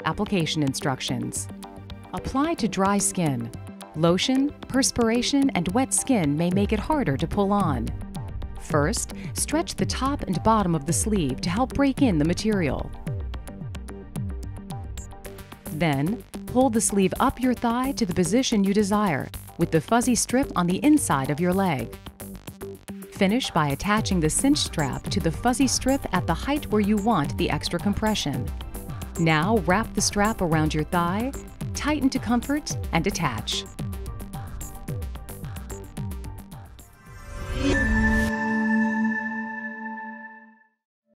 Application instructions. Apply to dry skin. Lotion, perspiration, and wet skin may make it harder to pull on. First, stretch the top and bottom of the sleeve to help break in the material. Then, hold the sleeve up your thigh to the position you desire, with the fuzzy strip on the inside of your leg. Finish by attaching the cinch strap to the fuzzy strip at the height where you want the extra compression. Now wrap the strap around your thigh, tighten to comfort, and attach.